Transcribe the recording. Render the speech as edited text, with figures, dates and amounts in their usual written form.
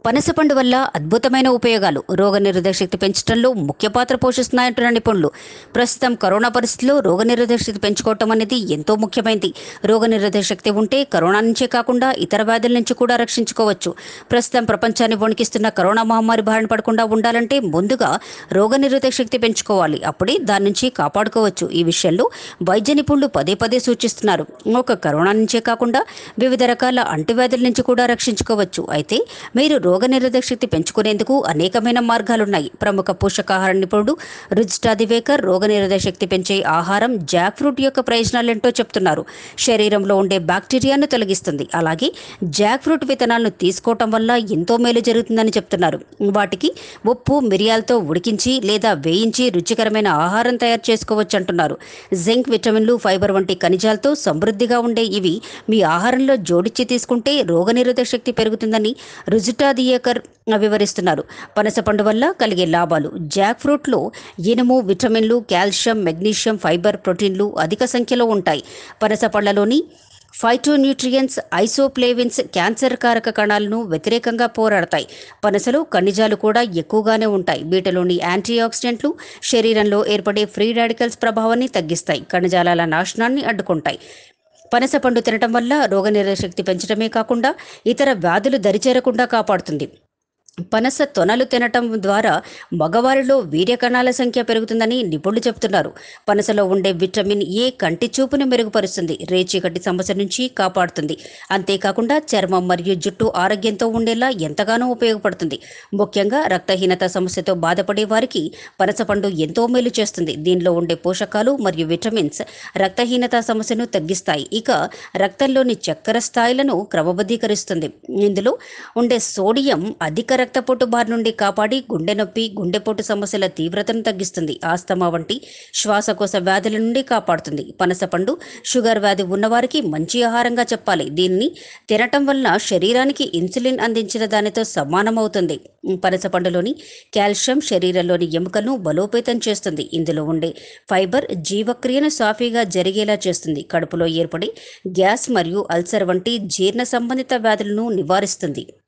పనసపండు వల్ల అద్భుతమైన ఉపయోగాలు రోగనిరోధక శక్తి పెంచడంలో ముఖ్య పాత్ర పోషిస్తున్నాయంటున్న నిపుణులు. ప్రస్తుతం కరోనా పరిస్థితుల్లో రోగనిరోధక శక్తి పెంచుకోవటం అనేది ఎంతో ముఖ్యమైనది. రోగనిరోధక శక్తి ఉంటే కరోనా నుంచే కాకుండా ఇతర వ్యాధుల నుంచి కూడా రక్షించుకోవచ్చు. ప్రస్తుతం ప్రపంచాన్ని వణికిస్తున్న కరోనా మహమ్మారి బారిన పడకుండా ఉండాలంటే ముందుగా రోగనిరోధక శక్తి పెంచుకోవాలి. అప్పుడే దాని నుంచి కాపాడుకోవచ్చు. ఈ విషయంలో వైద్య నిపుణులు పదే పదే సూచిస్తున్నారు. ఒక కరోనా నుంచే కాకుండా వివిధ రకాల అంటువ్యాధుల నుంచి కూడా రక్షించుకోవచ్చు. అయితే మీరు రోగనిరోధక శక్తి పెంచుకునేందుకు అనేకమైన మార్గాలున్నాయి. ప్రముఖ పోషకాహార నిపుణుడు రుజిటా దివేకర్ రోగనిరోధక శక్తి పెంచే ఆహారం జాక్ ఫ్రూట్ యొక్క ప్రయోజనాలేంటో చెప్తున్నారు. శరీరంలో ఉండే బ్యాక్టీరియాను తొలగిస్తుంది. అలాగే జాక్ ఫ్రూట్ విత్తనాలను తీసుకోవటం వల్ల ఎంతో మేలు జరుగుతుందని చెప్తున్నారు. వాటికి ఉప్పు మిరియాలతో ఉడికించి లేదా వేయించి రుచికరమైన ఆహారం తయారు చేసుకోవచ్చు అంటున్నారు. జింక్, విటమిన్లు, ఫైబర్ వంటి ఖనిజాలతో సమృద్ధిగా ఉండే ఇవి మీ ఆహారంలో జోడించి తీసుకుంటే రోగనిరోధక శక్తి పెరుగుతుందని రుజిటా దివేకర్ వివరిస్తున్నారు. పనసపండు వల్ల కలిగే లాభాలు. జాక్ ఫ్రూట్లో ఇనుము, విటమిన్లు, కాల్షియం, మెగ్నీషియం, ఫైబర్, ప్రోటీన్లు అధిక సంఖ్యలో ఉంటాయి. పనస పళ్లలోని ఫైటోన్యూట్రియన్స్, ఐసోప్లేవిన్స్ క్యాన్సర్ కారక కణాలను వ్యతిరేకంగా పోరాడతాయి. పనసలో ఖనిజాలు కూడా ఎక్కువగానే ఉంటాయి. వీటిలోని యాంటీ ఆక్సిడెంట్లు శరీరంలో ఏర్పడే ఫ్రీ రాడికల్స్ ప్రభావాన్ని తగ్గిస్తాయి. కణజాలాల నాశనాన్ని అడ్డుకుంటాయి. పనస పండు తినటం వల్ల రోగనిరోధక శక్తి పెంచడమే కాకుండా ఇతర వ్యాధులు దరిచేరకుండా కాపాడుతుంది. పనస తొనలు తినటం ద్వారా మగవారిలో వీర్య కణాల సంఖ్య పెరుగుతుందని నిపుణులు చెబుతున్నారు. పనసలో ఉండే విటమిన్ ఏ కంటి చూపును మెరుగుపరుస్తుంది, రేచీకటి సమస్య నుంచి కాపాడుతుంది. అంతేకాకుండా చర్మం మరియు జుట్టు ఆరోగ్యంతో ఉండేలా ఎంతగానో ఉపయోగపడుతుంది. ముఖ్యంగా రక్తహీనత సమస్యతో బాధపడే వారికి పనసపండు ఎంతో మేలు చేస్తుంది. దీనిలో ఉండే పోషకాలు మరియు విటమిన్స్ రక్తహీనత సమస్యను తగ్గిస్తాయి. ఇక రక్తంలోని చక్కెర స్థాయిలను క్రమబద్ధీకరిస్తుంది. ఇందులో ఉండే సోడియం అధిక రక్తపోటు బారి నుండి కాపాడి గుండె నొప్పి, గుండెపోటు సమస్యల తీవ్రతను తగ్గిస్తుంది. ఆస్తమా వంటి శ్వాసకోశ వ్యాధుల నుండి కాపాడుతుంది. పనసపండు షుగర్ వ్యాధి ఉన్నవారికి మంచి ఆహారంగా చెప్పాలి. దీన్ని తినటం వలన శరీరానికి ఇన్సులిన్ అందించిన దానితో సమానమవుతుంది. పనసపండులోని కాల్షియం శరీరంలోని ఎముకలను బలోపేతం చేస్తుంది. ఇందులో ఉండే ఫైబర్ జీవక్రియను సాఫీగా జరిగేలా చేస్తుంది. కడుపులో ఏర్పడే గ్యాస్ మరియు అల్సర్ వంటి జీర్ణ సంబంధిత వ్యాధులను నివారిస్తుంది.